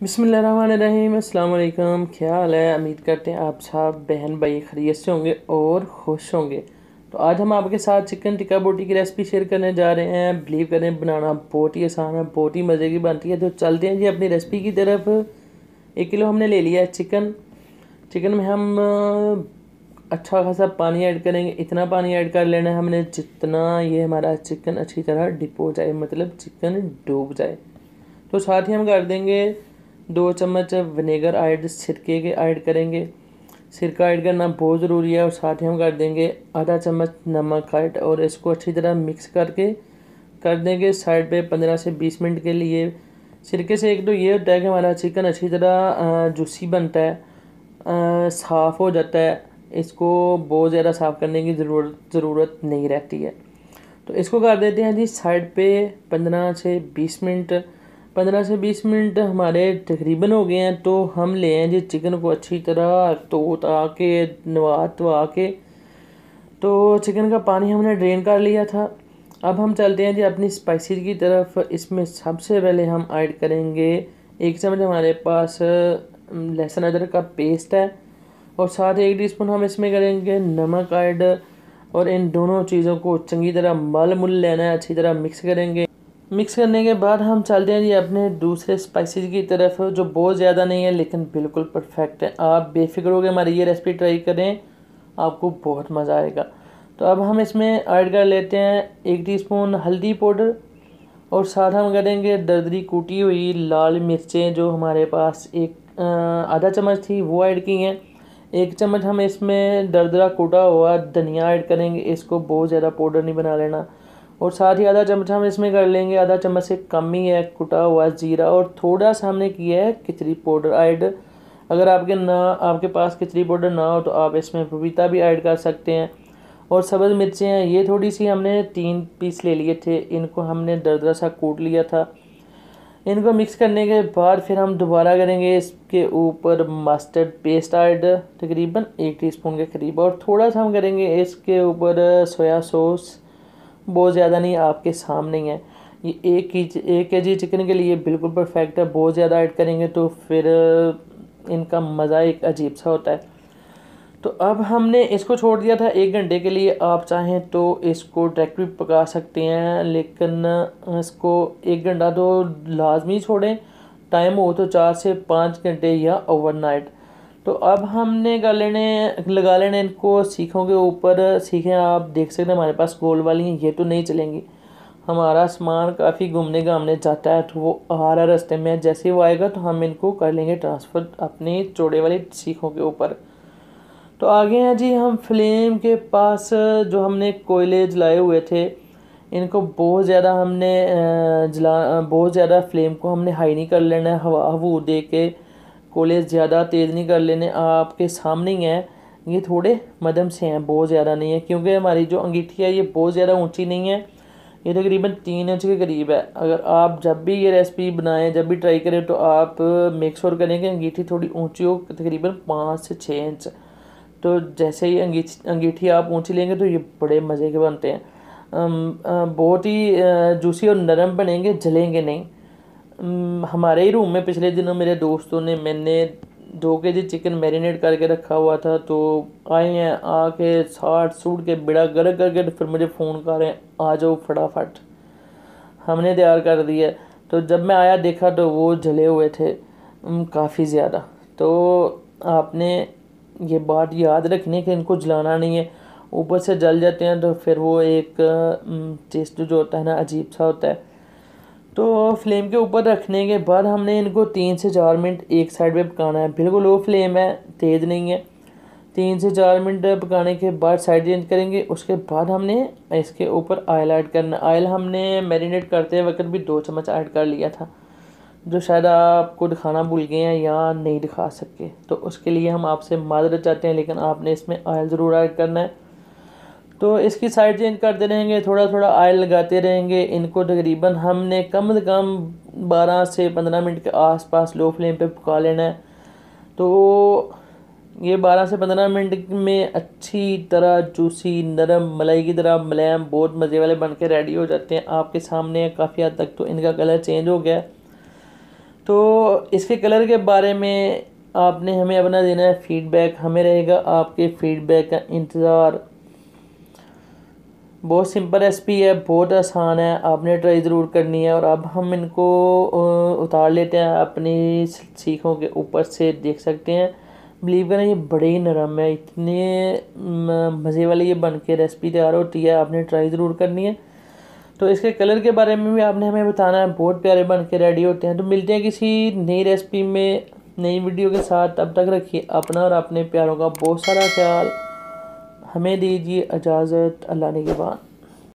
बिस्मिल्लाहिर्रहमानिर्रहीम। अस्सलाम वालेकुम। क्या हाल है? उम्मीद करते हैं आप सब बहन भाई खैरियत से होंगे और खुश होंगे। तो आज हम आपके साथ चिकन टिक्का बोटी की रेसिपी शेयर करने जा रहे हैं। बिलीव करें, बनाना बहुत ही आसान है, बहुत ही मज़े की बनती है। तो चलते हैं जी अपनी रेसिपी की तरफ। 1 किलो हमने ले लिया है चिकन। चिकन में हम अच्छा खासा पानी ऐड करेंगे। इतना पानी ऐड कर लेना है हमने जितना ये हमारा चिकन अच्छी तरह डिप हो जाए, मतलब चिकन डूब जाए। तो साथ ही हम कर देंगे 2 चम्मच विनेगर ऐड, सिरके के ऐड करेंगे। सिरका ऐड करना बहुत ज़रूरी है। और साथ ही हम कर देंगे आधा चम्मच नमक ऐड, और इसको अच्छी तरह मिक्स करके कर देंगे साइड पे 15 से 20 मिनट के लिए। सिरके से एक तो ये होता है कि हमारा चिकन अच्छी तरह जूसी बनता है, साफ़ हो जाता है। इसको बहुत ज़्यादा साफ़ करने की ज़रूरत नहीं रहती है। तो इसको कर देते हैं जी साइड पे 15 से 20 मिनट। 15 से 20 मिनट हमारे तकरीबन हो गए हैं। तो हम ले आए जी चिकन को अच्छी तरह धो के नवा के। तो चिकन का पानी हमने ड्रेन कर लिया था। अब हम चलते हैं जी अपनी स्पाइसेस की तरफ। इसमें सबसे पहले हम ऐड करेंगे 1 चम्मच हमारे पास लहसुन अदरक का पेस्ट है, और साथ 1 टीस्पून हम इसमें करेंगे नमक ऐड। और इन दोनों चीज़ों को चंगी तरह मल लेना है, अच्छी तरह मिक्स करेंगे। मिक्स करने के बाद हम चलते हैं जी अपने दूसरे स्पाइसेस की तरफ, जो बहुत ज़्यादा नहीं है लेकिन बिल्कुल परफेक्ट है। आप बेफिक्र हो के हमारी ये रेसिपी ट्राई करें, आपको बहुत मज़ा आएगा। तो अब हम इसमें ऐड कर लेते हैं 1 टीस्पून हल्दी पाउडर, और साथ हम करेंगे दरदरी कूटी हुई लाल मिर्चें, जो हमारे पास एक आधा चम्मच थी वो ऐड की हैं। 1 चम्मच हम इसमें दरदरा कूटा हुआ धनिया ऐड करेंगे। इसको बहुत ज़्यादा पाउडर नहीं बना लेना। और साथ ही आधा चम्मच हम इसमें कर लेंगे, आधा चम्मच से कम ही है, कुटा हुआ जीरा। और थोड़ा सा हमने किया है खिचड़ी पाउडर ऐड। अगर आपके पास खिचड़ी पाउडर ना हो तो आप इसमें पपीता भी ऐड कर सकते हैं। और सब्ज़ मिर्चें हैं, ये थोड़ी सी हमने 3 पीस ले लिए थे, इनको हमने दरदरा सा कूट लिया था। इनको मिक्स करने के बाद फिर हम दोबारा करेंगे इसके ऊपर मस्टर्ड पेस्ट ऐड, तकरीबन 1 टीस्पून के करीब। और थोड़ा सा हम करेंगे इसके ऊपर सोया सॉस, बहुत ज़्यादा नहीं, आपके सामने ही है। ये 1 केजी चिकन के लिए बिल्कुल परफेक्ट है। बहुत ज़्यादा ऐड करेंगे तो फिर इनका मज़ा एक अजीब सा होता है। तो अब हमने इसको छोड़ दिया था 1 घंटे के लिए। आप चाहें तो इसको डायरेक्ट भी पका सकते हैं, लेकिन इसको 1 घंटा तो लाजमी छोड़ें। टाइम हो तो 4 से 5 घंटे या ओवरनाइट। तो अब हमने लगा लेने इनको सीखों के ऊपर। सीखें आप देख सकते हैं हमारे पास गोल वाली हैं, ये तो नहीं चलेंगी। हमारा सामान काफ़ी घूमने घामने जाता है, तो वो आ रहा रास्ते में, जैसे वो आएगा तो हम इनको कर लेंगे ट्रांसफ़र अपनी चौड़े वाली सीखों के ऊपर। तो आगे हैं जी हम फ्लेम के पास। जो हमने कोयले जलाए हुए थे, इनको बहुत ज़्यादा फ्लेम को हमने हाई नहीं कर लेना है। हवा दे के कोयले ज़्यादा तेज़ नहीं कर लेने। आपके सामने ही हैं, ये थोड़े मध्यम से हैं, बहुत ज़्यादा नहीं है, क्योंकि हमारी जो अंगीठी है ये बहुत ज़्यादा ऊंची नहीं है, ये तकरीबन 3 इंच के करीब है। अगर आप जब भी ये रेसिपी बनाएं, जब भी ट्राई करें, तो आप मेक श्योर करें कि अंगीठी थोड़ी ऊंची हो, तकरीबन 5 से 6 इंच। तो जैसे ही अंगीठी आप ऊंची लेंगे तो ये बड़े मज़े के बनते हैं। बहुत ही जूसी और नरम बनेंगे, जलेंगे नहीं। हमारे ही रूम में पिछले दिनों मेरे दोस्तों ने, मैंने 2 केजी चिकन मैरिनेट करके रखा हुआ था, तो आए हैं, आके साट सूट के बिड़ा गर्क करके तो फिर मुझे फ़ोन कर रहे हैं, आ जाओ फटाफट। हमने तैयार कर दिया। तो जब मैं आया देखा तो वो जले हुए थे काफ़ी ज़्यादा। तो आपने ये बात याद रखनी है कि इनको जलाना नहीं है। ऊपर से जल जाते हैं तो फिर वो एक टेस्ट जो होता है ना, अजीब सा होता है। तो फ्लेम के ऊपर रखने के बाद हमने इनको 3 से 4 मिनट एक साइड पे पकाना है। बिल्कुल लो फ्लेम है, तेज़ नहीं है। 3 से 4 मिनट पकाने के बाद साइड चेंज करेंगे। उसके बाद हमने इसके ऊपर ऑयल ऐड करना। ऑयल हमने मैरिनेट करते वक्त भी 2 चम्मच ऐड कर लिया था, जो शायद आपको दिखाना भूल गए हैं या नहीं दिखा सके। तो उसके लिए हम आपसे माजरत चाहते हैं, लेकिन आपने इसमें ऑयल ज़रूर ऐड करना है। तो इसकी साइड चेंज करते रहेंगे, थोड़ा थोड़ा ऑयल लगाते रहेंगे। इनको तकरीबन हमने कम से कम 12 से 15 मिनट के आसपास लो फ्लेम पे पका लेना है। तो ये 12 से 15 मिनट में अच्छी तरह जूसी नरम मलाई की तरह मुलायम बहुत मज़े वाले बन के रेडी हो जाते हैं। आपके सामने काफ़ी हद तक तो इनका कलर चेंज हो गया है। तो और इसके कलर के बारे में आपने हमें अपना देना है फीडबैक, हमें रहेगा आपके फीडबैक का इंतज़ार। बहुत सिंपल रेसिपी है, बहुत आसान है, आपने ट्राई ज़रूर करनी है। और अब हम इनको उतार लेते हैं अपनी सीखों के ऊपर से, देख सकते हैं। बिलीव करें ये बड़े ही नरम है, इतने मज़े वाली ये बन के रेसिपी तैयार होती है, आपने ट्राई ज़रूर करनी है। तो इसके कलर के बारे में भी आपने हमें बताना है, बहुत प्यारे बन के रेडी होते हैं। तो मिलते हैं किसी नई रेसिपी में, नई वीडियो के साथ। तब तक रखिए अपना और अपने प्यारों का बहुत सारा ख्याल। हमें दीजिए इजाज़त, अल्लाह ने के बाद।